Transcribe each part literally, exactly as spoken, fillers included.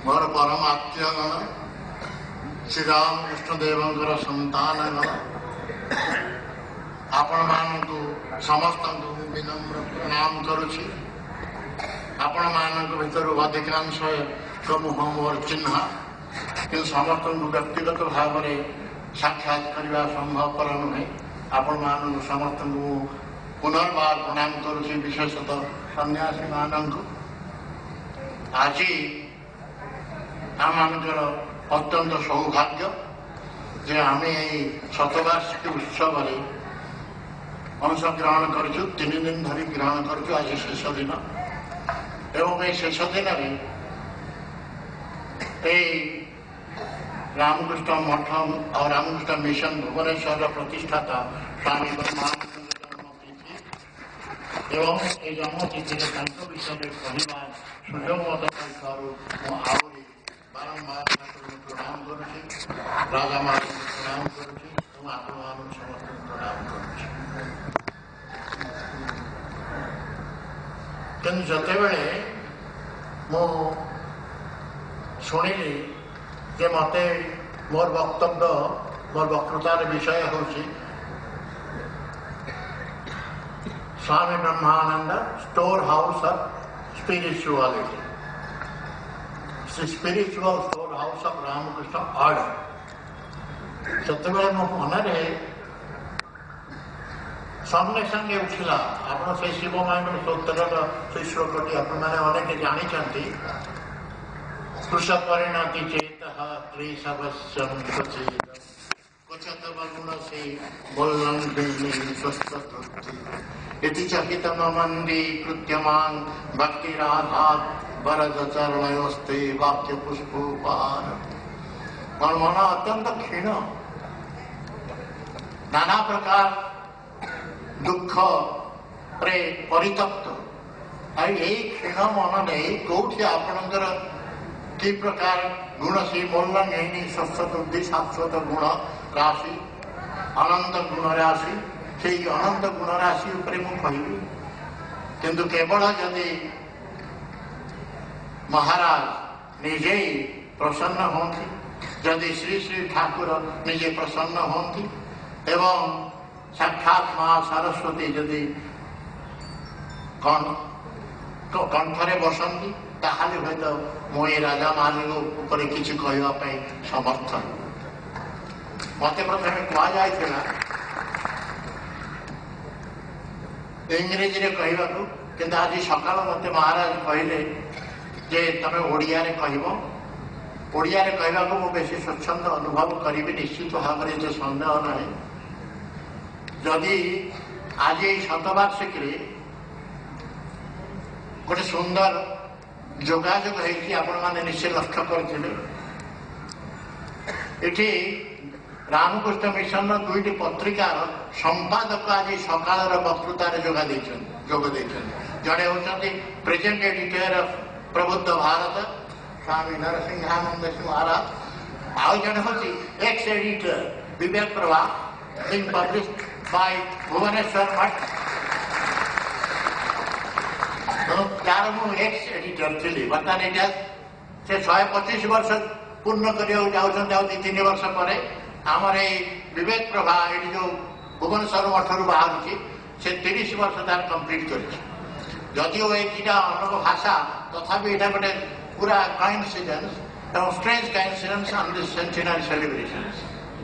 मोर परम आत्मीयगण श्री रामकृष्ण देवंकर संतानगण आपण मानू समस्त विनम्र प्रणाम करुछि। आपण मान भर अधिकांश मुह मोर चिन्ह कि समस्त व्यक्तिगत भाव में साक्षात करने संभवपर नुहे। आपण मान समस्त पुनर्बार प्रणाम करुछि, विशेषतः सन्यासी मानक। आज आम अत्यंत सौभाग्य जे आम शतवार्षिकी उत्सव अंश ग्रहण करूँ। तीन दिन धरी ग्रहण करूँ। आज शेष दिन एवं ये शेष दिन में रामकृष्ण मठ और रामकृष्ण मिशन भुवनेश्वर प्रतिष्ठाता स्वामी ब्रह्मानंद जन्मतिथि एवं ये जन्मतिथि विषय कहवा सुयोग मत आहरी बारंबार प्रणाम करुँच, राजा मान प्रणाम करुँच, आपण मान समस्त प्रणाम करुँच। किंतु जितेबले मु शुणिली जे मत मोर वक्तव्य मोर वक्तृतार विषय हूँ Swami Brahmananda store house of spirituality, spiritual store house of Ramakrishna order. से मो मन संगे संगे उठला आप शिव माइंड सूत्र से श्लोकटी अनेक जानी कृष परिणति चेत त्रिशवश्यम गुण से बोलती चकित मंदी कृत्यमान भक्ति राधा वरद चरणयोस्ते वाक्य पुष्पोपान। मन मन अत्यंत क्षीण, नाना प्रकार दुख रे परितप्त। यही क्षीण मन नहीं कौटी आपणकर कि प्रकार गुण से मोल नहीं शाश्वत बुद्धि शाश्वत गुण राशि अनंत गुण राशि से अनंत गुण राशि उपरे मु कहबी। किंतु केवल जदि महाराज निजे प्रसन्न होती, जदि श्री श्री ठाकुर निजे प्रसन्न होती एवं साक्षात माँ सरस्वती जदि कंठरे बसती ताहले हूँ तो मुझे राजा मान उपरे किसी कहवाई समर्थ। मत प्रथम कहुला इंग्रेजी रे कहवा कि आज सकाल मत महाराज कहले जे तमे ओडिया रे कहबो। ओडिया रे कहवा को बेसी स्वच्छंद अनुभव करी निश्चित भाव में जो सन्देह ना। जदि आज शतवार्षिक गोटे सुंदर जोगाजोग होने निश्चय लक्ष्य करते। रामकृष्ण मिशन दुईटी पत्रिकार संपादक आज सकाल वक्तृतार जोगा जोग जड़े होती प्रेजेंट एडिटर ऑफ प्रबुद्ध भारत स्वामी नरसिंहानंद महाराज, आउ जड़े हूँ ex editor Vivek Prabha being published by Bhubaneswar Math. तार मु एक्स एडिटर थी बर्तमान इतिहास से शहे पचीस वर्ष पूर्ण करने दी तीन वर्ष पर आमर विवेक प्रभा ये जो भुवनेश्वर मठर बाहर से तीस वर्ष तार कम्प्लीट कर जदिव ये दुटा अलग भाषा तथापि यहाँ गोटे पूरा कोइंसिडेंस और strange coincidence on this century celebrations.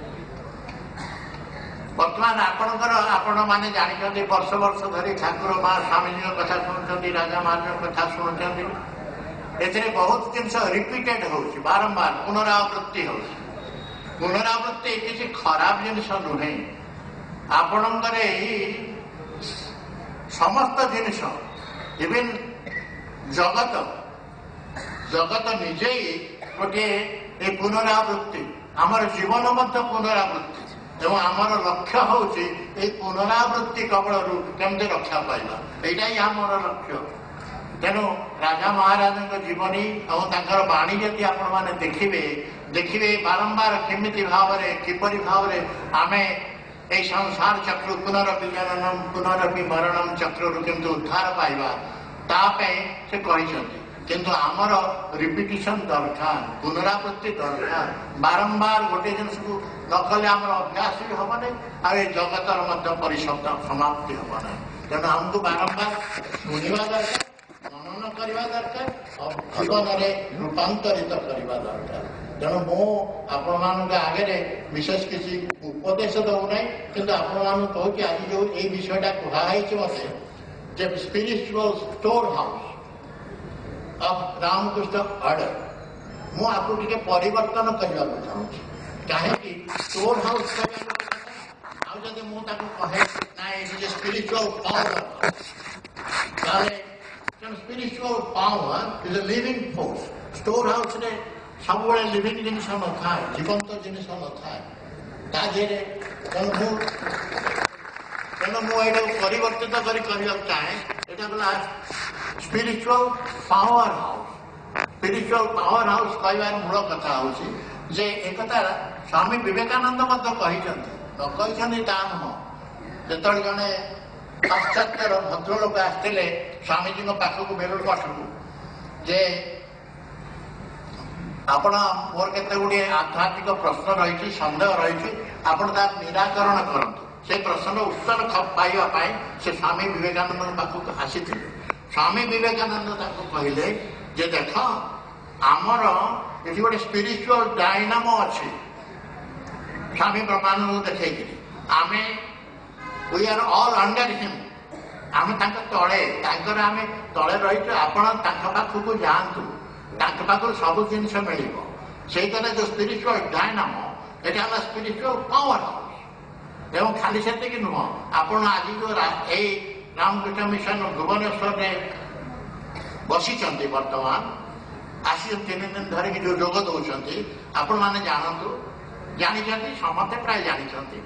बर्तमान आपणकर आपण मैंने जानते वर्ष वर्ष धरी ठाकुर माँ स्वामीजी कथा शुणुंट, राजा महाराज कथा शुणुंट। ए बहुत जिन रिपीटेड हो बारंबार पुनरावृत्ति हो। पुनरावृत्ति किसी खराब जिनस नुहे। आपणकर समस्त जिनस इवन जगत जगत निजे गोटे पुनरावृत्ति आमर जीवन मध्य पुनरावृत्ति एवं आमर लक्ष्य हूँ पुनरावृत्ति कबल केमती रक्षा पाइबा यहाँ ही आमर लक्ष्य। तेणु राजा महाराज जीवनी और बाणी जदि आपण मैंने देखिए देखिए बारंबार केमिति भाव किपरि भाव आम ये संसार चक्र पुनरपि जननम पुनरपि मरणम चक्र केमती उद्धार पाइबा तापे से कहते किंतु आमर रिपिटिशन दरकार पुनरावृत्ति दरकार बारंबार गोटे जिन न कले आम अभ्यास भी हम ना आ जगतर परिशब्द समाप्ति हम ना तेणु आमको बारंबार शुणा दरकार मनन करवा दरकार और जीवन में रूपांतरित करवा दरकार तेणु मु आपण आगे विशेष किसी उपदेश दौना कि आपण कहूँ आज जो ये विषयटा कहुई मत spiritual store house of Ramakrishna order मु आपको टिके परिवर्तन करने को चाहूँगी कहीं स्टोर हाउस आदि मु कहे ना ये spiritual power spiritual power is a living force store house रे सब लिविंग जिन न थाए जीवंत जिन न थाए ताधे तेणु तेणु मुझे परिवर्तित कर चाहे यहाँ गला spiritual power house spiritual power house कहबार मूल कथा हूँ जे एक स्वामी विवेकानंद कहते ता नुह जो जड़े पाश्चात्यर भद्रलोक आसते स्वामीजी पाखक बेलूर मठक जे आपण मोर केते गुड़े आध्यात्मिक प्रश्न रही सन्देह रही आपण तार निराकरण करते से प्रश्न उत्तर पाइबा से स्वामी विवेकानंद पाखक आसी स्वामी विवेकानंद कहले जे देख आमर ये गोटे स्पिरिचुअल डायनामो अच्छी स्वामी ब्रह्मानंद देखे आम we are all under him आम तले आम तले रही आपण पाखक जातु पाखु सब जिन मिल से जो स्पिरिचुअल डायनामो ये स्पिरिचुअल पावर हाउस एवं खाली से नुह आप आज जो रामकृष्ण मिशन भुवनेश्वर में बसी बर्तमान आसी तीन दिन धरिक जो जोग दौरान आपण मैंने जानतु जानी समस्ते प्राय जानते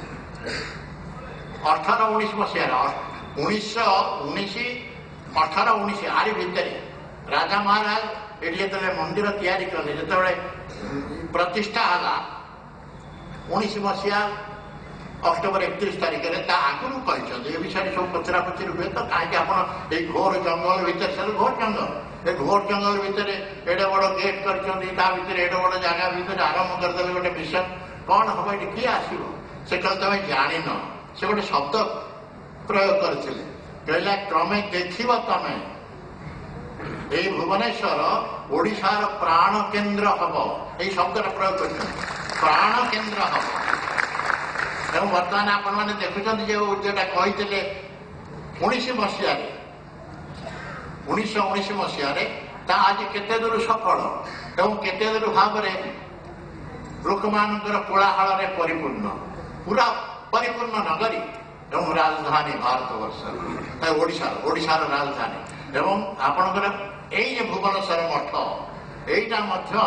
अठर उन्नीस मसीह उन्नीस उन्नीस अठर उन्नीस आरी भितर राजा महाराज ये जो मंदिर तैयारी कले जो प्रतिष्ठा है उन्नीस मसीहा अक्टोबर एकतीस तारीख में आगुरी कहते ये विषय सब पचरा पचर हुए तो कहीं आप घोर जंगल भितर से घोर जंगल ये घोर जंगल भितर एडे बड़ गेट कर एडे बड़ जगह भितर आरंभ करदे गोटे मिशन कौन हम ये किए आसो से कह तुम जान से गोटे शब्द प्रयोग करते कहला क्रमे देख तुम ये भुवनेश्वर ओडिशार प्राण केन्द्र हम ये शब्द प्रयोग कर प्राण केन्द्र हम तेणु बर्तमान आपण मैंने देखुं जोटा कहते उन्नीस मसीह उन्नीस उन्नीस मसीह आज केते दूर सफल एवं केते दूर भाव लोक मानकर कोलाहल परिपूर्ण पूरा परिपूर्ण नगरी एवं राजधानी भारत वर्ष ओडिशा ओडिशार राजधानी एवं आपणकर यही भुवनेश्वर मठ यहाँ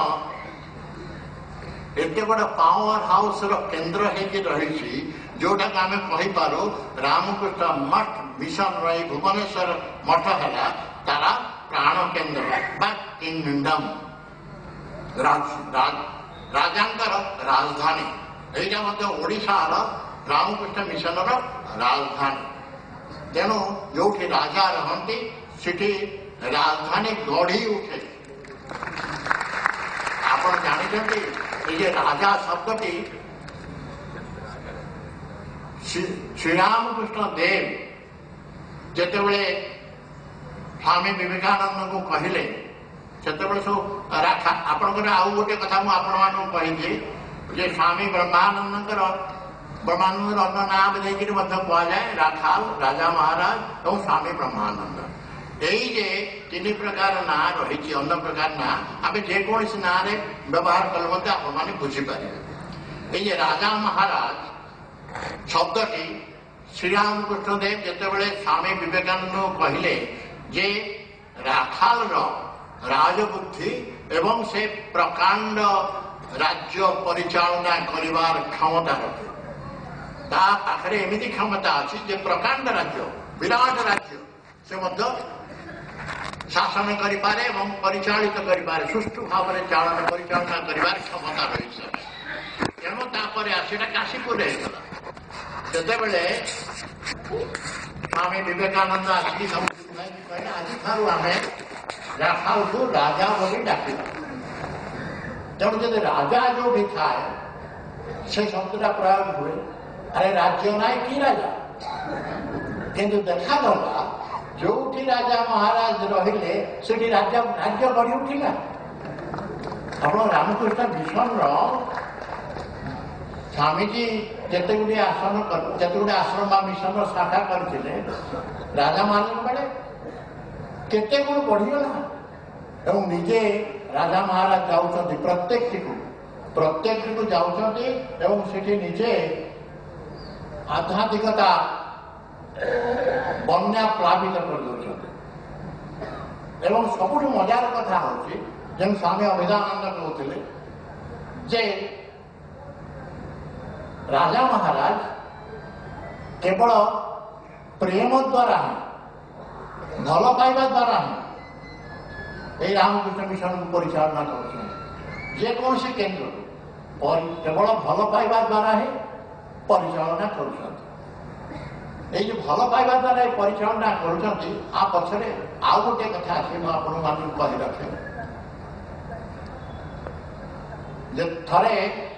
एत बड़ पावर हाउस केन्द्र रही जोटा आम कहीपु रामकृष्ण मठ मिशन रही भुवनेश्वर मठ है तारा प्राण केन्द्र किंगडम राजांकर राजधानी यहाँ ओडिशार रामकृष्ण मिशन राजधानी तेणु जो राजा रहती सिटी राजधानी गढ़ी उठे आप जानते ये राजा शब्दटी श्रीरामकृष्ण देव जिते स्वामी विवेकानंद को कहले से सब राखा आपंकर आउ गोटे कथा मुझे कही स्वामी ब्रह्मानंद ब्रह्मानंद अन्य नाम देकर कहुए राखाल राजा महाराज और स्वामी ब्रह्मानंद यही जे तीन प्रकार ना रही अन्न प्रकार ना आम जेकोसी ना व्यवहार कले मत आप बुझीपारे ये राजा महाराज शब्दटी श्रीरामकृष्ण देव जिते स्वामी विवेकानंद कहले जे राखाल राजबुद्धि एवं से प्रकांड राज्य परिचालना करिवार क्षमता रखे पाखे एमती क्षमता अच्छी जे प्रकांड राज्य विराट राज्य से मध्य शासन करिपारे एवं परिचालित करिपारे सुष्ठु भाव में चालन परिचालना करिवार क्षमता रही तेणु तापर आसीटा काशीपुर सेतेबेले स्वामी विवेकानंद आसिक आज आम ରାଖାଲକୁ ରାଜା ବୋଲି ଡାକିଲା। ତେଣୁ ଯଦି ରାଜା ଯୋଉଠି ଥାଏ ସେ ଶବ୍ଦଟା ପ୍ରୟୋଗ ହୁଏ, ଆରେ ରାଜ୍ୟ ନାହିଁ କି ରାଜା। କିନ୍ତୁ ଦେଖାଗଲା ଯୋଉଠି ରାଜା ମହାରାଜ ରହିଲେ ସେଠି ରାଜ୍ୟ ରାଜ୍ୟ ଗଢି ଉଠିଲା। ଆପଣ ରାମକୃଷ୍ଣ ମିଶନର ସ୍ୱାମୀଜୀ ଯେତେ ଗୁଡ଼ିଏ ଆସନ ଯେତେ ଗୁଡ଼ିଏ ଆଶ୍ରମ ବା ମିଶନର ଶାଖା କରିଥିଲେ ରାଜା ମହାରାଜ ବେଳେ କେତେ ଗୁଣ ବଢିଗଲା। ଏବଂ ନିଜେ ରାଜା ମହାରାଜ ଯାଉଛନ୍ତି ପ୍ରତ୍ୟେକଟିକୁ ପ୍ରତ୍ୟେକଟିକୁ ଯାଉଛନ୍ତି ଏବଂ ସେଠି ନିଜେ ଆଧ୍ୟାତ୍ମିକତା ବନ୍ୟା ପ୍ଲାବିତ କରିଦେଉଛନ୍ତି। ଏବଂ ସବୁଠୁ ମଜାର କଥା ହେଉଛି ଯେମିତି ସ୍ୱାମୀ ଅଭିଦାନନ୍ଦ କହୁଥିଲେ ଯେ ରାଜା ମହାରାଜ କେବଳ ପ୍ରେମ ଦ୍ୱାରା ହିଁ ଭଲ ପାଇବା ଦ୍ୱାରା ହିଁ এই রামকৃষ্ণ মিশনକୁ ପରିଚାଳନା କରୁଛନ୍ତି। ଯେକୌଣସି କେନ୍ଦ୍ରକୁ କେବଳ ଭଲ ପାଇବା ଦ୍ୱାରା ହିଁ ପରିଚାଳନା କରୁଛନ୍ତି। ଏଇ ଯୋଉ ଭଲ ପାଇବା ଦ୍ୱାରା ଏ ପରିଚାଳନା କରୁଛନ୍ତି ଆ ପଛରେ ଆଉ ଗୋଟେ କଥା ଅଛି, ମୁଁ ଆପଣମାନଙ୍କୁ କହି ରଖେ ଯେ ଥରେ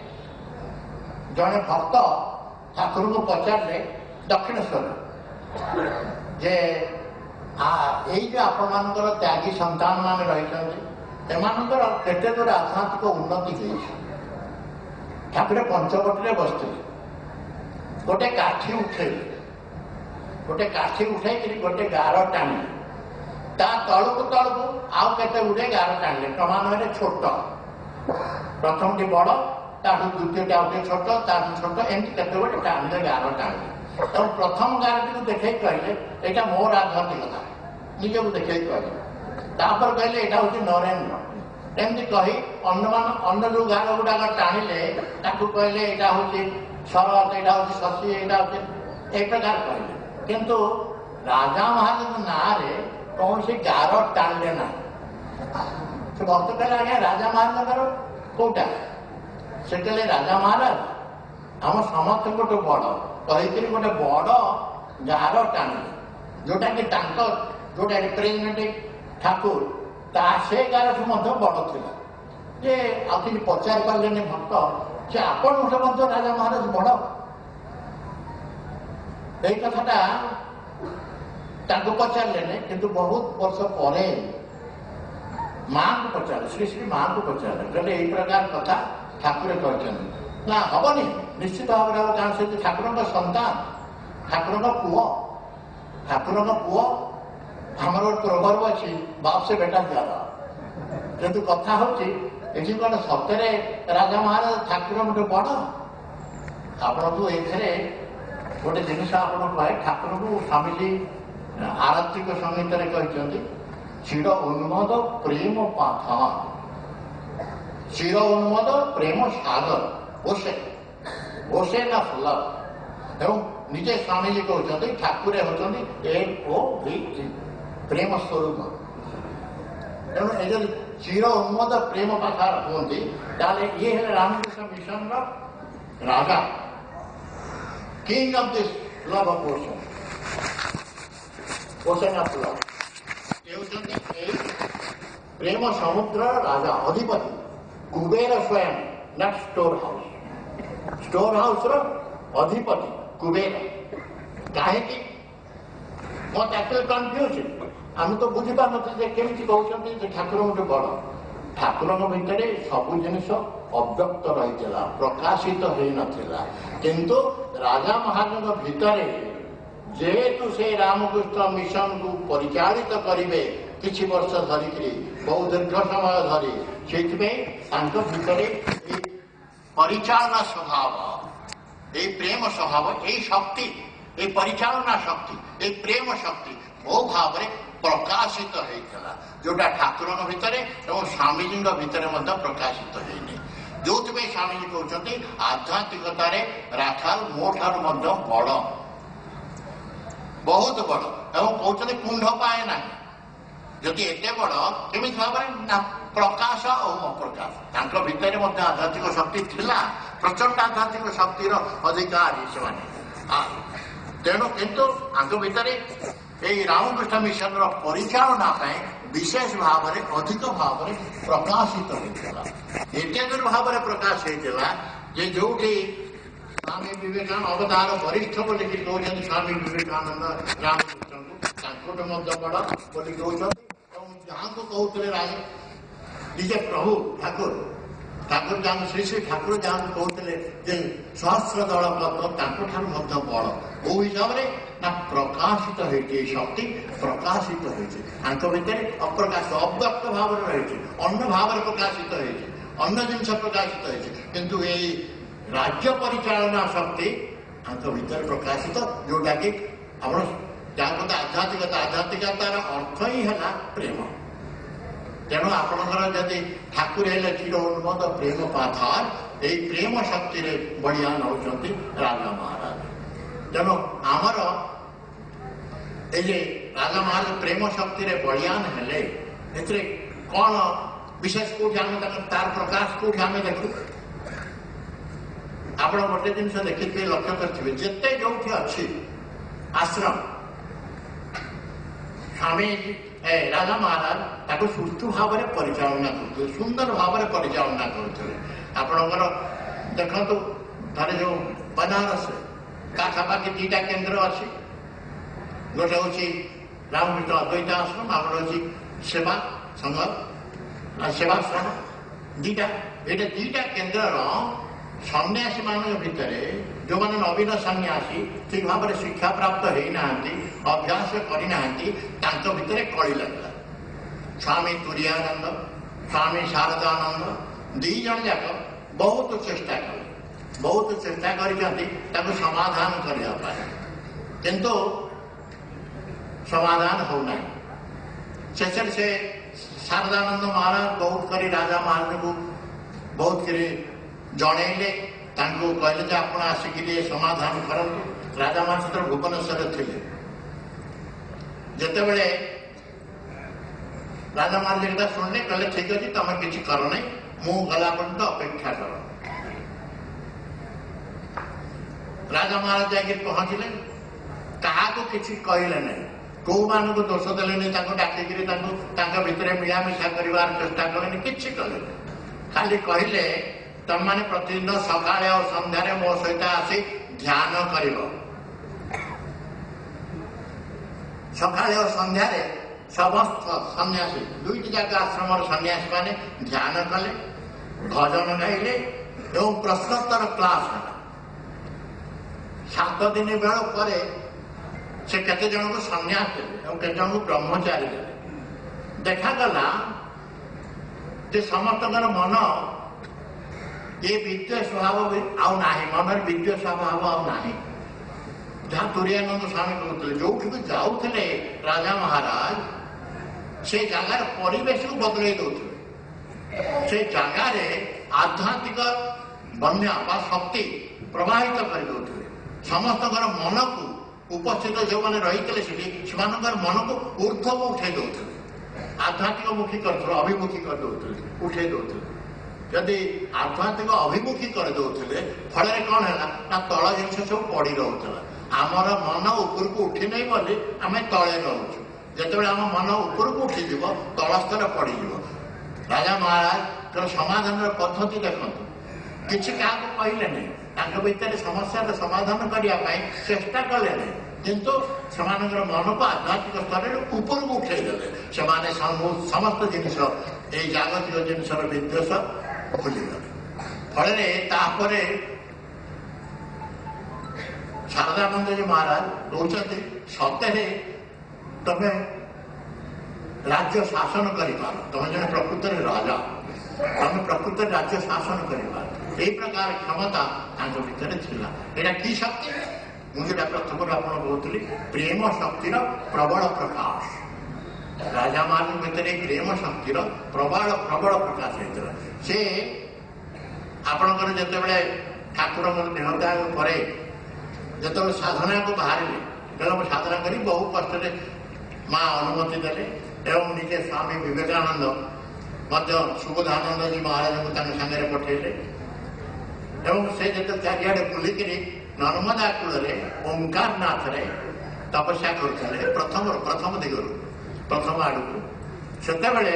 ଜଣେ ଭକ୍ତ ଠାକୁରଙ୍କୁ ପଚାରିଲେ ଦକ୍ଷିଣେଶ୍ୱର ଯେ ଏଇ ଯୋଉ ଆପଣମାନଙ୍କର ତ୍ୟାଗୀ ସନ୍ତାନ ମାନେ ରହିଛନ୍ତି ଏମାନଙ୍କର କେତେ ଦୂର ଆଧ୍ୟାତ୍ମିକ ଉନ୍ନତି ହେଇଛି। ଠାକୁର ପଞ୍ଚବଟିରେ ବସିଥିଲେ, ଗୋଟେ କାଠି ଉଠେଇଲେ, ଗୋଟେ କାଠି ଉଠେଇକିରି ଗୋଟେ ଗାର ଟାଣିଲେ, ତା ତଳକୁ ତଳକୁ ଆଉ କେତେ ଗୁଡ଼ିଏ ଗାର ଟାଣିଲେ କ୍ରମାନ୍ୱୟରେ ଛୋଟ, ପ୍ରଥମଟି ବଡ଼ ତାଠୁ ଦ୍ୱିତୀୟଟି ଆଉ ଟିକେ ଛୋଟ ତାଠୁ ଛୋଟ ଏମିତି କେତେ ଗୋଟେ ଟାଣିଲେ ଗାର ଟାଣିଲେ। ଏବଂ ପ୍ରଥମ ଗାରଟିକୁ ଦେଖେଇ କହିଲେ ଏଇଟା ମୋର ଆଧ୍ୟାତ୍ମିକତା, ନିଜକୁ ଦେଖେଇ କହିଲେ। ତାପରେ କହିଲେ ଏଇଟା ହଉଛି ନରେନ୍ଦ୍ର, ଏମିତି କହି ଅନ୍ୟମାନ ଅନ୍ୟ ଯୋଉ ଗାର ଗୁଡାକ ଟାଣିଲେ ତାକୁ କହିଲେ ଏଇଟା ହଉଛି ଶରତ, ଏଇଟା ହଉଛି ଶଶୀ, ଏଇଟା ହଉଛି এই ପ୍ରକାର କହିଲେ। କିନ୍ତୁ ରାଜା ମହାରାଜଙ୍କ ନାଁରେ କୌଣସି ଗାର ଟାଣିଲେ ନାହିଁ। ସେ ଭକ୍ତ କହିଲେ ଆଜ୍ଞା ରାଜା ମହାରାଜଙ୍କର କୋଉଟା? ସେ କହିଲେ ରାଜା ମହାରାଜ ଆମ ସମସ୍ତଙ୍କଠୁ ବଡ କହିକିରି ଗୋଟେ ବଡ ଗାର ଟାଣିଲେ, ଯୋଉଟା କି ତାଙ୍କ ଯୋଉଟା ରିପ୍ରେଜେଣ୍ଟେଟିଭ ଠାକୁର ତା ସେ ଗାରଠୁ ମଧ୍ୟ ବଡ ଥିଲା। ଯେ ଆଉ କିଛି ପଚାରି ପାରିଲେନି ଭକ୍ତ ଯେ ଆପଣଙ୍କଠୁ ମଧ୍ୟ ରାଜା ମହାରାଜ ବଡ। ଏଇ କଥାଟା ତାଙ୍କୁ ପଚାରିଲେନି, କିନ୍ତୁ ବହୁତ ବର୍ଷ ପରେ ମାଙ୍କୁ ପଚାରିଲେ, ଶ୍ରୀ ଶ୍ରୀ ମାଙ୍କୁ ପଚାରିଲେ, କହିଲେ ଏଇ ପ୍ରକାର କଥା ଠାକୁର କହିଛନ୍ତି। ନା ହବନି, ନିଶ୍ଚିତ ଭାବରେ ହବ, କାରଣ ସେ ଠାକୁରଙ୍କ ସନ୍ତାନ, ଠାକୁରଙ୍କ ପୁଅ, ଠାକୁରଙ୍କ ପୁଅ। ଆମର ଗୋଟେ ପ୍ରଭର୍ବ ଅଛି ବାପ ସେ ବେଟା ଜ୍ୟାଦା। କିନ୍ତୁ କଥା ହଉଛି ଏଠି କଣ ସତରେ ରାଜା ମହାରାଜ ଠାକୁରଙ୍କଠୁ ବଡ? ଆପଣଙ୍କୁ ଏଥିରେ ଗୋଟେ ଜିନିଷ ଆପଣ କହେ, ଠାକୁରଙ୍କୁ ସ୍ୱାମୀଜୀ ଆରତିକ ସଙ୍ଗୀତରେ କହିଛନ୍ତି ଚିର ଉନ୍ମଦ ପ୍ରେମ ପାଥା, ଚିର ଉନ୍ମଦ ପ୍ରେମ ସାଗର ଓସେ ଓସେ ନା ଫୁଲ। ଏବଂ ନିଜେ ସ୍ୱାମୀଜୀ କହୁଛନ୍ତି ଠାକୁର ହେଉଛନ୍ତି ଏମ୍ ଓ ଭି ପ୍ରେମ ସ୍ୱରୂପ। ତେଣୁ ଏ ଯଦି ଚିର ଉନ୍ମଦ ପ୍ରେମ ପାଖା କୁହନ୍ତି ତାହେଲେ ଇଏ ହେଲେ ରାମକୃଷ୍ଣ ମିଶନର ରାଜା, king of this love of ocean, ocean of love. ଏ ହେଉଛନ୍ତି ଏଇ ପ୍ରେମ ସମୁଦ୍ରର ରାଜା, ଅଧିପତି, କୁବେର ସ୍ୱୟଂ, ନଟ୍ ଷ୍ଟୋର ହାଉସ୍। ଷ୍ଟୋର ହାଉସ୍ର ଅଧିପତି କୁବେର। କାହିଁକି ମତେ ଆକ୍ଚୁଆଲି କନଫ୍ୟୁଜ୍, ଆମେ ତ ବୁଝିପାରୁନଥିଲେ ଯେ କେମିତି କହୁଛନ୍ତି ଯେ ଠାକୁରଙ୍କଠୁ ବଡ। ଠାକୁରଙ୍କ ଭିତରେ ସବୁ ଜିନିଷ ଅବ୍ୟକ୍ତ ରହିଥିଲା, ପ୍ରକାଶିତ ହେଇନଥିଲା। କିନ୍ତୁ ରାଜା ମହାରାଜଙ୍କ ଭିତରେ ଯେହେତୁ ସେ ରାମକୃଷ୍ଣ ମିଶନକୁ ପରିଚାଳିତ କରିବେ କିଛି ବର୍ଷ ଧରିକିରି, ବହୁ ଦୀର୍ଘ ସମୟ ଧରି, ସେଇଥିପାଇଁ ତାଙ୍କ ଭିତରେ ଏଇ ପରିଚାଳନା ସ୍ୱଭାବ, ଏଇ ପ୍ରେମ ସ୍ୱଭାବ, ଏଇ ଶକ୍ତି, ଏଇ ପରିଚାଳନା ଶକ୍ତି, ଏଇ ପ୍ରେମ ଶକ୍ତି ବହୁ ଭାବରେ ପ୍ରକାଶିତ ହେଇଥିଲା, ଯୋଉଟା ଠାକୁରଙ୍କ ଭିତରେ ଏବଂ ସ୍ୱାମୀଜୀଙ୍କ ଭିତରେ ମଧ୍ୟ ପ୍ରକାଶିତ ହେଇନି। ଯୋଉଥିପାଇଁ ସ୍ୱାମୀଜୀ କହୁଛନ୍ତି ଆଧ୍ୟାତ୍ମିକତାରେ ରାଖାଲ ମୋ ଠାରୁ ମଧ୍ୟ ବଡ, ବହୁତ ବଡ। ଏବଂ କହୁଛନ୍ତି କୁଣ୍ଢ ପାଏ ନାହିଁ। ଯଦି ଏତେ ବଡ କେମିତି ଭାବରେ ନା ପ୍ରକାଶ ଓ ଅପ୍ରକାଶ, ତାଙ୍କ ଭିତରେ ମଧ୍ୟ ଆଧ୍ୟାତ୍ମିକ ଶକ୍ତି ଥିଲା, ପ୍ରଚଣ୍ଡ ଆଧ୍ୟାତ୍ମିକ ଶକ୍ତିର ଅଧିକାରୀ ସେମାନେ। ତେଣୁ କିନ୍ତୁ ତାଙ୍କ ଭିତରେ ଏଇ ରାମକୃଷ୍ଣ ମିଶନର ପରିଚାଳନା ପାଇଁ विशेष भाव में अधिक भाव में प्रकाशित होता एटे भाव में प्रकाश होता जे जो स्वामी विवेकानंद अवतार वरिष्ठ बोली कहते स्वामी विवेकानंद रामकृष्ण बड़ बोली कहते जहाँ को कहते राज निजे प्रभु ठाकुर ठाकुर जहाँ श्री श्री ठाकुर जहाँ को कहते सहस्र दल पद बड़ वो हिसाब से ना प्रकाशित होती शक्ति प्रकाशित होती भितर अप्रकाशित अव्यक्त भाव रही अन्न भाव प्रकाशित होती अन्न जिनस प्रकाशित होती किंतु ये राज्य परिचालना शक्ति भितर प्रकाशित जोटा कि आप जहाँ कहते आध्यात्मिकता आध्यात्मिकतार अर्थ ही है प्रेम तेणु आपणकर जदि ठाकुर है चिर उन्मद प्रेम पाथार यही प्रेम शक्ति बढ़िया नौ राजा महाराज तेणु आमर ये राजा महाराज प्रेम शक्ति बलियान हेले एथिरे कौन विशेष कोठी आम तार प्रकाश कोठी आम देखु आप गोटे जिन देखिए लक्ष्य करेंगे जिते जो अच्छी आश्रम स्वामी राजा महाराज ताको सुष्ठु भाव में परिचालना करते सुंदर भाव में परिचालना करते आपणकर देखु थे जो बनारस पाखापाखि दीटा केन्द्र अच्छी गोटे हूँ रामकृष्ण अद्वैत आश्रम आप सेवा संघ सेवाश्रम दीटा ये दीटा केन्द्र सन्यासी मान भितर जो मैंने नवीन सन्यासी ठीक भाव में शिक्षा प्राप्त होना अभ्यास करना भितर कली लगला स्वामी तुरानंद स्वामी शारदानंद दी जन जाक बहुत चेष्टा कले बहुत चेष्टा कर समाधान करने किंतु समाधान होना शेष से शारदानंद महाराज बहुत करी राजा महाराज को बहुत करी जनइले कहले आप आसिक समाधान करंतु राजा महाराज तो भुवनेश्वर थे जिते बड़े राजा महाराज एक शुणिले कहले ठीक अच्छे तुम किसी कर ना मु गला पर्यंत अपेक्षा कर राजा महाराज जाकर पहुंचले क्या किसी कहले ना कौ मान को दोष देने डाकिक भितर मिलामिशा कर चेष्टा कले कि कले खाली कहले तुम मैंने प्रतिदिन सकाଳେ और संध्यारे मो सहित आसी ध्यान कर सकाଳେ और संध्यारे समस्त सन्यासी दुईटी जाक आश्रम सन्यासी माने ध्यान कले भजन गाइले एवं प्रश्नोत्तर क्लास है सात दिन बेल पर से केते जन को सन्यास देते और केते जन को ब्रह्मचारी देते देखागला जे समस्त मन ये विद्वेष स्वभाव आउ ना मन विद्वेष स्वभाव आउ ना जहाँ तुरानंद स्वामी कहते जो भी जाऊे राजा महाराज से जगार परिवेश को बदल दौले से जगार आध्यात्मिक बन्या शक्ति प्रवाहित कर दौले समस्त मन को उपस्थित जो मैंने रही से मन को ऊर्ध्व उठे दौले आध्यात्मिक मुखी कर अभिमुखी कर दौले उठे दौले जदि आध्यात्मिक अभिमुखी कर दौले फल कौन है ना तल जिन सब पड़ रोला आमर मन ऊपर को उठी नहीं बोली आम तले रोचु जिते आम मन ऊपर को उठी तलस्तर पड़ राजा महाराज समाधान पद्धति देखु किसी क्या कहले नहीं भितर समस्या समाधान करने चेष्टा कले नहीं किंतु मन को आध्यात्मिक स्तर ऊपर को उठेदेले से समस्त जिन जागतिक जिनसर विद्वेष भूलीगले फल शारदानंद जी महाराज कहते सतरे तुम राज्य शासन कर तुम जन प्रकृत राजा तुम प्रकृत राज्य शासन कर यही प्रकार क्षमता भितर था कि शक्ति मुझे प्रथम आप कहती प्रेम शक्तिर प्रबल प्रकाश राजा महाराज भितर प्रेम शक्तिर प्रबल प्रबल प्रकाश होता से आपणकर जिते ठाकुर देहत्याग पर जो साधना को बाहर साधना कर बहु कष्ट माँ अनुमति देले एवं निजे स्वामी विवेकानंद सुबोधानंद जी महाराज को सागर पठेले एवं से जो चारिड़े बुलिक नर्मदा कूल ओंकारनाथ तपस्या करते प्रथम प्रथम दिगरू प्रथम आड़ को ସେତେବେଳେ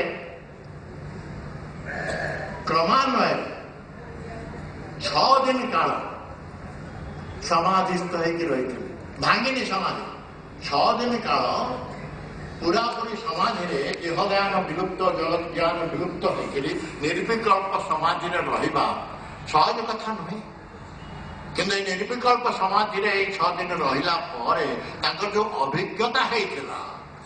କ୍ରମାନ୍ୱୟରେ ଛଅ ଦିନ କାଳ ସମାଧିସ୍ଥ ହେଇକି ରହିଥିଲେ, ଭାଙ୍ଗିନି ସମାଧି। ଛଅ ଦିନ କାଳ ପୁରାପୁରି ସମାଧିରେ ଦେହଜ୍ଞାନ ବିଲୁପ୍ତ, ଜଗତ ଜ୍ଞାନ ବିଲୁପ୍ତ ହେଇକରି ନିର୍ବିକଳ୍ପ ସମାଧିରେ ରହିବା ସହଜ କଥା ନୁହେଁ। କିନ୍ତୁ ଏଇ ନିର୍ବିକଳ୍ପ ସମାଧିରେ ଏଇ ଛଅ ଦିନ ରହିଲା ପରେ ତାଙ୍କର ଯୋଉ ଅଭିଜ୍ଞତା ହେଇଥିଲା,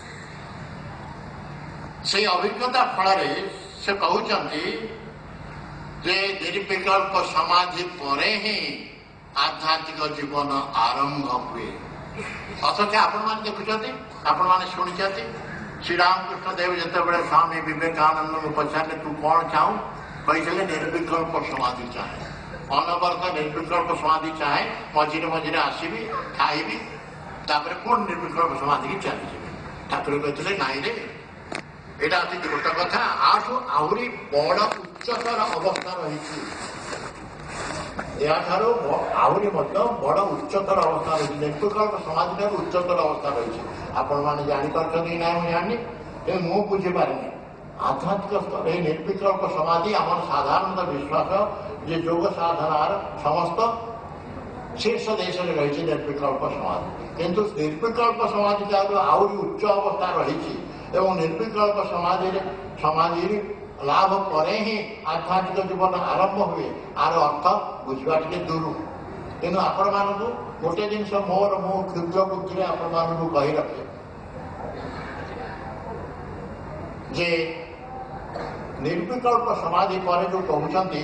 ସେଇ ଅଭିଜ୍ଞତା ଫଳରେ ସେ କହୁଛନ୍ତି ଯେ ନିର୍ବିକଳ୍ପ ସମାଧି ପରେ ହିଁ ଆଧ୍ୟାତ୍ମିକ ଜୀବନ ଆରମ୍ଭ ହୁଏ। ଅଥଚ ଆପଣମାନେ ଦେଖୁଛନ୍ତି, ଆପଣମାନେ ଶୁଣିଛନ୍ତି, ଶ୍ରୀରାମକୃଷ୍ଣ ଦେବ ଯେତେବେଳେ ସ୍ୱାମୀ ବିବେକାନନ୍ଦଙ୍କୁ ପଚାରିଲେ ତୁ କ'ଣ ଚାହୁଁ, କହିଥିଲେ ନିର୍ବିକଳ୍ପ ସମାଧି ଚାହେଁ, ଅନବରତ ନିର୍ବିକଳ୍ପ ସମାଧି ଚାହେଁ, ମଝିରେ ମଝିରେ ଆସିବି, ଖାଇବି, ତାପରେ ପୁଣି ନିର୍ବିକଳ୍ପ ସମାଧିକି ଚାଲିଯିବି। ଠାକୁର କହିଥିଲେ ନାଇଁରେ, ଏଇଟା ଅତି ଦ୍ରୁତ କଥା, ଆଠୁ ଆହୁରି ବଡ଼ ଉଚ୍ଚତର ଅବସ୍ଥା ରହିଛି, ଏହାଠାରୁ ଆହୁରି ମଧ୍ୟ ବଡ଼ ଉଚ୍ଚତର ଅବସ୍ଥା ରହିଛି, ନିର୍ବିକଳ୍ପ ସମାଧି ଠାରୁ ଉଚ୍ଚତର ଅବସ୍ଥା ରହିଛି। ଆପଣମାନେ ଜାଣିପାରୁଛନ୍ତି କି ନାହିଁ ମୁଁ ଜାଣିନି, ତେଣୁ ମୁଁ ବୁଝିପାରିନି। ଆଧ୍ୟାତ୍ମିକ ସ୍ତର ଏହି ନିର୍ବିକଳ୍ପ ସମାଧି ଆମର ସାଧାରଣତଃ ବିଶ୍ୱାସ ଯେ ଯୋଗ ସାଧନାର ସମସ୍ତ ଶୀର୍ଷ ଦେଶରେ ରହିଛି ନିର୍ବିକଳ୍ପ ସମାଧି, କିନ୍ତୁ ନିର୍ବିକଳ୍ପ ସମାଧି ଠାରୁ ଆହୁରି ଉଚ୍ଚ ଅବସ୍ଥା ରହିଛି ଏବଂ ନିର୍ବିକଳ୍ପ ସମାଧିରେ ସମାଧି ଲାଭ ପରେ ହିଁ ଆଧ୍ୟାତ୍ମିକ ଜୀବନ ଆରମ୍ଭ ହୁଏ। ଆର ଅର୍ଥ ବୁଝିବା ଟିକେ ଦୂର, କିନ୍ତୁ ଆପଣମାନଙ୍କୁ ଗୋଟେ ଜିନିଷ ମୋର ମୁଁ କ୍ଷୁଦ୍ର ବୁଦ୍ଧିରେ ଆପଣମାନଙ୍କୁ କହି ରଖେ ଯେ ନିର୍ବିକଳ୍ପ ସମାଧି ପରେ ଯୋଉ କହୁଛନ୍ତି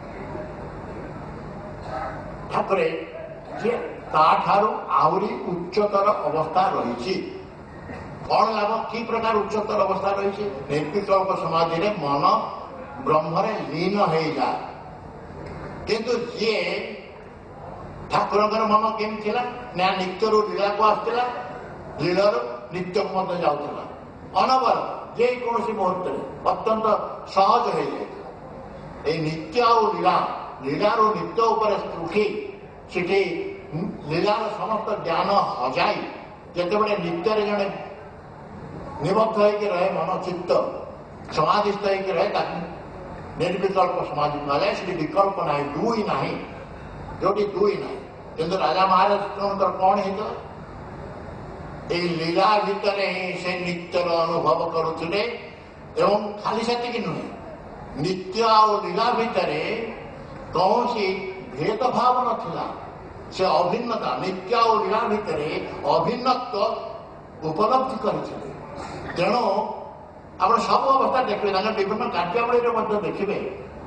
ଠାକୁରେ ଯେ ତାଠାରୁ ଆହୁରି ଉଚ୍ଚତର ଅବସ୍ଥା ରହିଛି। କ'ଣ ଲାଭ, କି ପ୍ରକାର ଉଚ୍ଚତର ଅବସ୍ଥା ରହିଛି? ନିର୍ବିକଳ୍ପ ସମାଧିରେ ମନ ବ୍ରହ୍ମରେ ଲୀନ ହେଇଯାଏ, କିନ୍ତୁ ଯିଏ ଠାକୁରଙ୍କର ମନ କେମିତି ଥିଲା ନା ନିତ୍ୟରୁ ଲୀଳାକୁ ଆସିଥିଲା, ଲୀଳାରୁ ନିତ୍ୟକୁ ମଧ୍ୟ ଯାଉଥିଲା, ଅନବର ଯେକୌଣସି ମୁହୂର୍ତ୍ତରେ ଅତ୍ୟନ୍ତ ସହଜ ହେଇଯାଇଥିଲା। ଏଇ ନିତ୍ୟ ଆଉ ଲୀଳା, ଲୀଳାରୁ ନିତ୍ୟ ଉପରେ ଉଠି ସେଠି ଲୀଳାର ସମସ୍ତ ଜ୍ଞାନ ହଜାଇ ଯେତେବେଳେ ନିତ୍ୟରେ ଜଣେ ନିବଦ୍ଧ ହେଇକି ରହେ, ମନ ଚିତ୍ତ ସମାଧିସ୍ଥ ହେଇକି ରହେ, ତାକୁ ନିର୍ବିକଳ୍ପ ସମାଧି କୁହାଯାଏ। ସେଠି ବିକଳ୍ପ ନାହିଁ, ଦୁଇ ନାହିଁ, ଯୋଉଠି ଦୁଇ ନାହିଁ। କିନ୍ତୁ ରାଜା ମହାରାଜଙ୍କର କ'ଣ ହେଇଥିଲା, ଏଇ ଲୀଳା ଭିତରେ ହିଁ ସେ ନିତ୍ୟର ଅନୁଭବ କରୁଥିଲେ ଏବଂ ଖାଲି ସେତିକି ନୁହେଁ, ନିତ୍ୟ ଆଉ ଲୀଳା ଭିତରେ କୌଣସି ଭେଦଭାବ ନଥିଲା, ସେ ଅଭିନ୍ନତା, ନିତ୍ୟ ଆଉ ଲୀଳା ଭିତରେ ଅଭିନ୍ନତ୍ୱ ଉପଲବ୍ଧି କରିଥିଲେ। ତେଣୁ ଆପଣ ସବୁ ଅବସ୍ଥା ଦେଖିବେ, ତାଙ୍କର ବିଭିନ୍ନ କାର୍ଯ୍ୟାବଳୀରେ ମଧ୍ୟ ଦେଖିବେ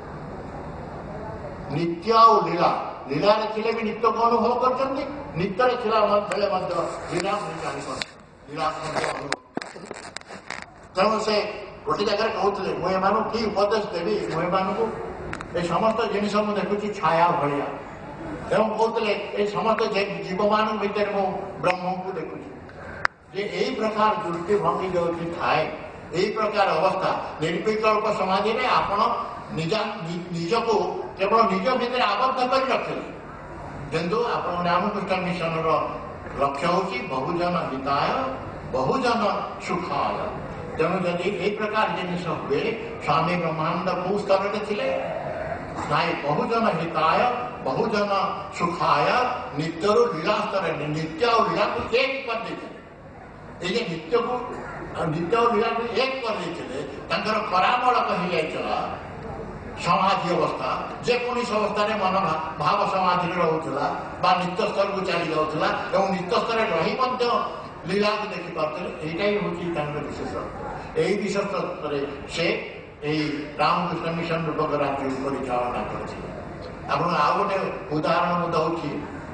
ନିତ୍ୟ ଆଉ ଲୀଳା, ଲୀଳାରେ ଥିଲେ ବି ନିତ୍ୟକୁ ଅନୁଭବ କରିଛନ୍ତି, ନିତ୍ୟରେ ଥିଲା ବେଳେ ମଧ୍ୟ ଲୀଳା ଜାଣିପାରୁଛନ୍ତି, ଲୀଳା ମଧ୍ୟ ଅନୁଭବ। ତେଣୁ ସେ ଗୋଟେ ଜାଗାରେ କହୁଥିଲେ ମୁଁ ଏମାନଙ୍କୁ କି ଉପଦେଶ ଦେବି, ମୁଁ ଏମାନଙ୍କୁ ଏ ସମସ୍ତ ଜିନିଷ ମୁଁ ଦେଖୁଛି ଛାୟା ଭଳିଆ, ଏବଂ କହୁଥିଲେ ଏ ସମସ୍ତ ଜୀବମାନଙ୍କ ଭିତରେ ମୁଁ ବ୍ରହ୍ମଙ୍କୁ ଦେଖୁଛି। ଯେ ଏଇ ପ୍ରକାର ଦୃଷ୍ଟି ଭଙ୍ଗୀ ଯୋଉଠି ଥାଏ, ଏଇ ପ୍ରକାର ଅବସ୍ଥା ନିର୍ବିକଳ୍ପ ସମାଧିରେ ଆପଣ ନିଜା ନିଜକୁ କେବଳ ନିଜ ଭିତରେ ଆବଦ୍ଧ କରି ରଖିଲେ। କିନ୍ତୁ ଆପଣ ରାମକୃଷ୍ଣ ମିଶନର ଲକ୍ଷ୍ୟ ହେଉଛି ବହୁଜନ ହିତାୟ ବହୁଜନ ସୁଖାୟ। ତେଣୁ ଯଦି ଏଇ ପ୍ରକାର ଜିନିଷ ହୁଏ, ସ୍ୱାମୀ ବ୍ରହ୍ମାନନ୍ଦ କୋଉ ସ୍ତରରେ ଥିଲେ, ନାଇଁ ବହୁଜନ ହିତାୟ ବହୁଜନ ସୁଖାୟ, ନିତ୍ୟରୁ ଲୀଳା ସ୍ତରରେ ନିତ୍ୟ ଆଉ ଲୀଳାକୁ ଏକ କରିଦେଇଥିଲେ। ଏଇ ଯେ ନିତ୍ୟକୁ ନିତ୍ୟ ଓ ଲୀଳାକୁ ଏକ କରିଦେଇଥିଲେ, ତାଙ୍କର ପରାମଳକ ହେଇଯାଇଥିଲା ସମାଧି ଅବସ୍ଥା। ଯେକୌଣସି ଅବସ୍ଥାରେ ମନ ଭାବ ସମାଧିରେ ରହୁଥିଲା ବା ନିତ୍ୟ ସ୍ତରକୁ ଚାଲି ଯାଉଥିଲା ଏବଂ ନିତ୍ୟ ସ୍ତରରେ ରହି ମଧ୍ୟ ଲୀଳାକୁ ଦେଖିପାରୁଥିଲେ। ଏଇଟାই ହେଉଛି ତାଙ୍କର ବିଶେଷତ୍ୱ। ଏହି ବିଶେଷତ୍ୱରେ ସେ ଏହି ରାମକୃଷ୍ଣ ମିଶନ ରୂପକ ରାଜ୍ୟକୁ ପରିଚାଳନା କରିଥିଲେ। ଆପଣ ଆଉ ଗୋଟେ ଉଦାହରଣ ମୁଁ ଦଉଛି।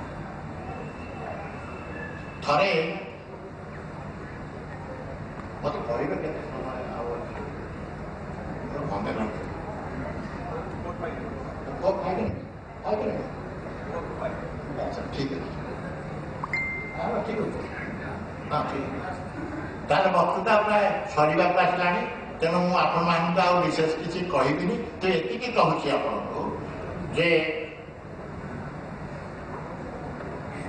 ଥରେ ମତେ କହିବେ କେତେ ସମୟ ଆଉ ମନେ ନାହିଁ, ଠିକ ଅଛି, ଠିକ ଅଛି, ହଁ ଠିକ। ତାହେଲେ ବକ୍ତୃତା ପ୍ରାୟ ସରିବାକୁ ଆସିଲାଣି, ତେଣୁ ମୁଁ ଆପଣମାନଙ୍କୁ ଆଉ ବିଶେଷ କିଛି କହିବିନି। ତ ଏତିକି କହୁଛି ଆପଣଙ୍କୁ ଯେ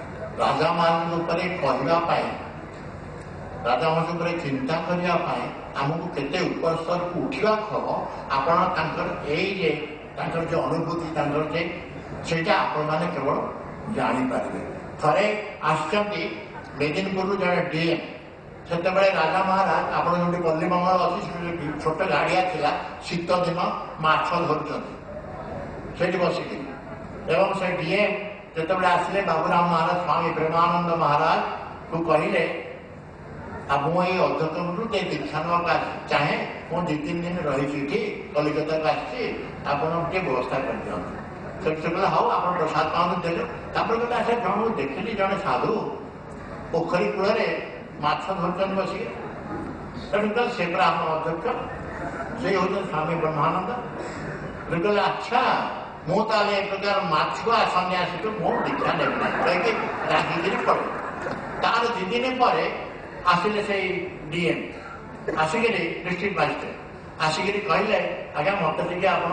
ରାଜାମାନଙ୍କ ଉପରେ କହିବା ପାଇଁ, ରାଜାମାନଙ୍କ ଉପରେ ଚିନ୍ତା କରିବା ପାଇଁ आमको केते ऊपर स्तर को उठा खब आपण ये जो अनुभूति जे सेटा आपण मैंने केवल जापारे थे आसचंती मेदिनीपुर जड़े डीएम से राजा महाराज आप जो पल्ली मंगल अच्छी छोट गाड़िया थिला शीत दिन माछ धरुंच बसिक एवं से डीएम जो आसिले बाबूराम महाराज स्वामी ब्रह्मानंद महाराज को कहले मुझे अध्यक्ष दीक्षा ना चाहे मुझे दी तीन दिन रही कलिकता को आसी व्यवस्था कर दिखाँ हाँ आप प्रसाद पान देते कहते जन देखिली जड़े साधु पोखरी कूल माछ धरुंच बसिक तेणुकर से आम अध्यक्ष से हूँ स्वामी ब्रह्मानंद कहले अच्छा मुझे एक प्रकार माछुआ सन्यासी को मो दीक्षा नेबी कहीं रागिकी पड़े तार दी दिन पर आसिले से डीएम आसिक डिस्ट्रिक्ट मजिस्ट्रेट आसिक कहले आज्ञा मत टे आप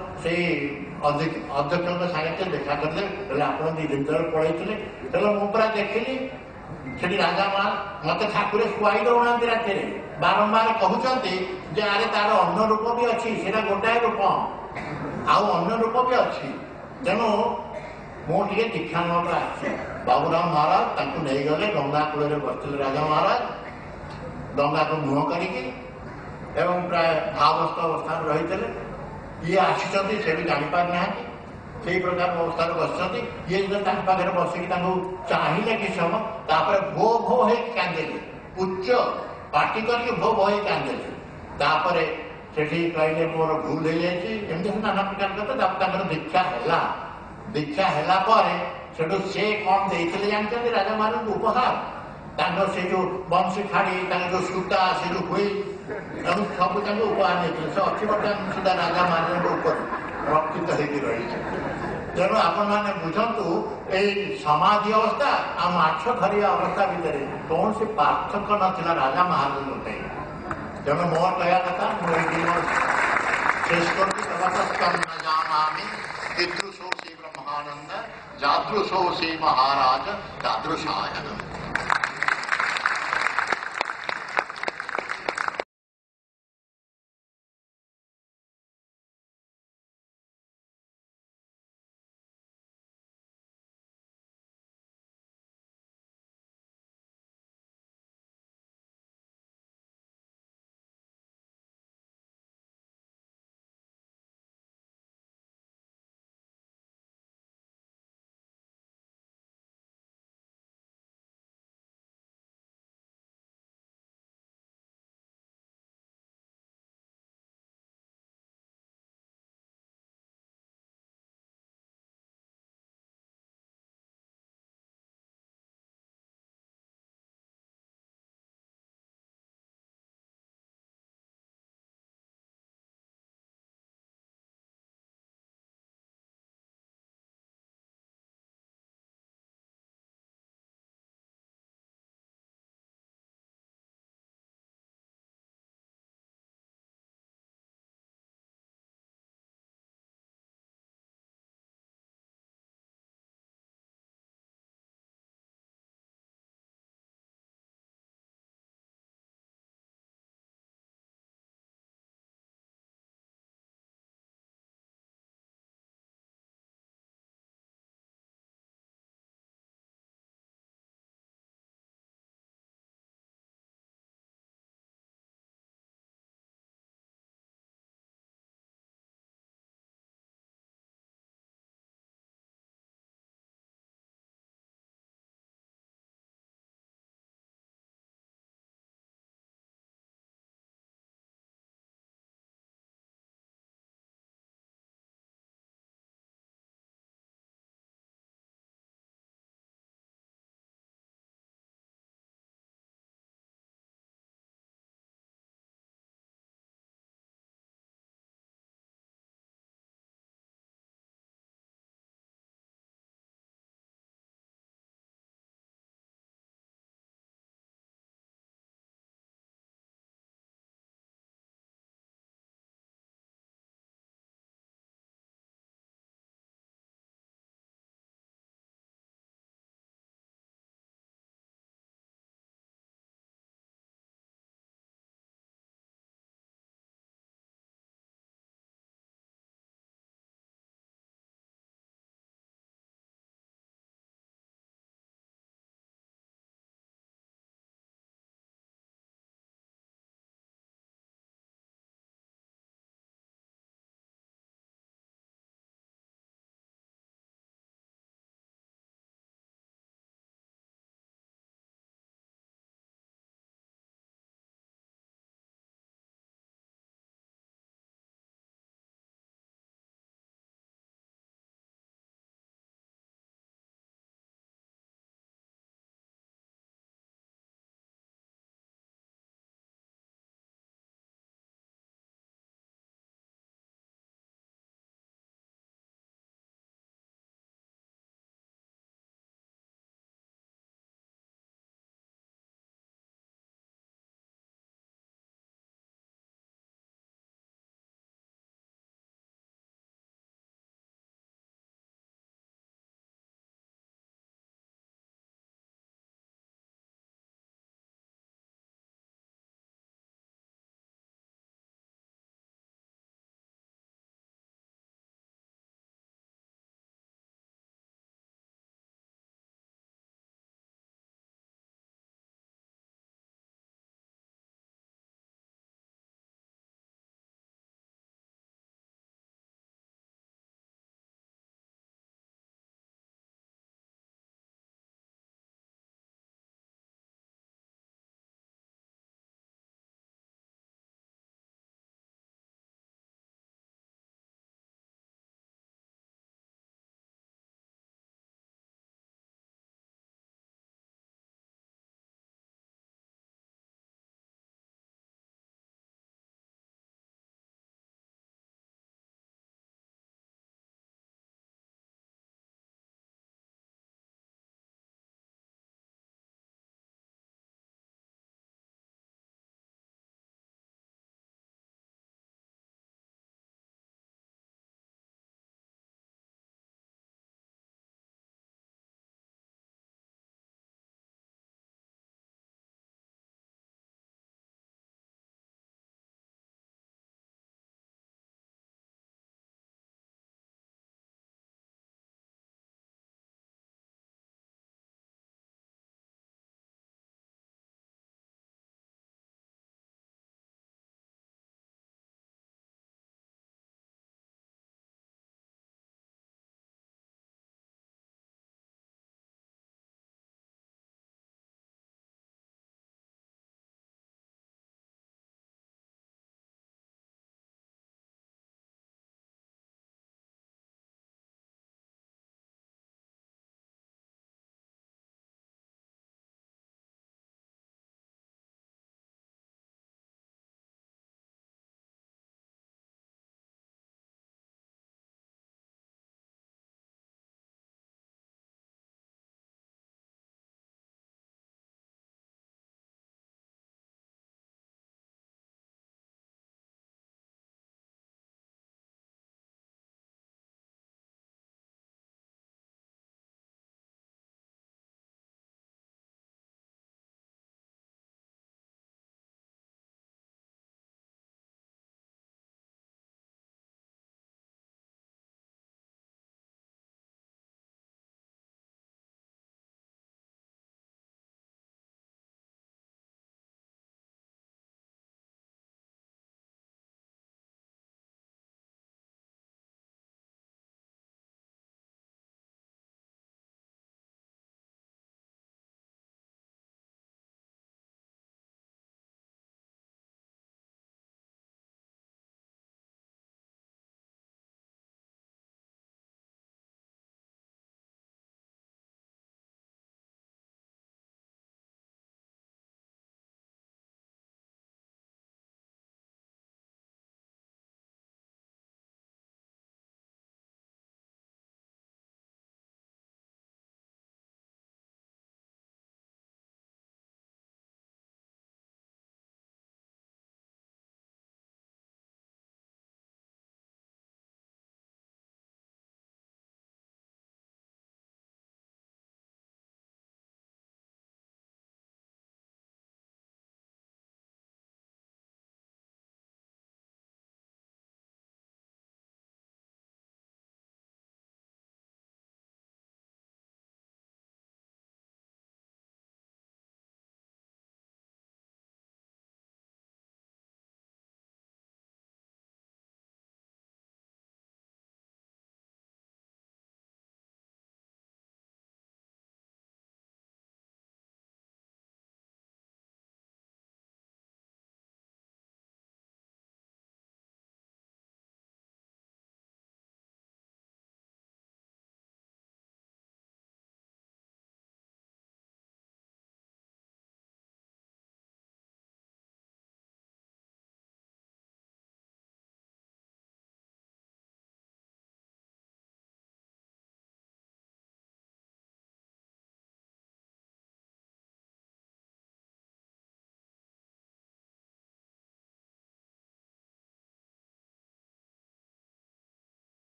अध्यक्ष सागे देखा करते आप दी दिन तक पड़े थे मुझे देखिली से राजा माँ मत ठाकुर शुआई दौना राति बारंबार कहते अरे तार अन्न रूप भी अच्छी से गोटाए रूप आउ अन्न रूप भी अच्छी तेणु मुझे दीक्षा ना बाबूराम महाराज नहीं गले गंगा कूल बसते राजा महाराज गंगा को मुह करके प्राय भावस्थ अवस्था रही ये आसी से भी जापार ना से प्रकार अवस्था बस ये जो पाखे बसिक चाहिए कि समय तापर भो भो हो कांदेले उच्च पार्टी करके भो भो हो कांदेले तापर से कहले मोर भूल हो जाए नाना प्रकार कथा दीक्षा है दीक्षा है सेठू से कौन देते जानते राजा महाराज उपहार से जो बंशी खाड़ी जो सूता से जो हुई सब उपहार नहीं से अच्छी बर्तमान सुधा राजा महाराज ऊपर रक्षित होगी रही तेणु आपण मैंने बुझंतु ये समाधि अवस्था आ माछ धरिया अवस्था भितर कौन से पार्थक्य नाला राजा महाराज बताई तेणु मोर कह कथा शेष कर पितृशो से ब्रह्मानंद जातृशो से महाराज तादृशाय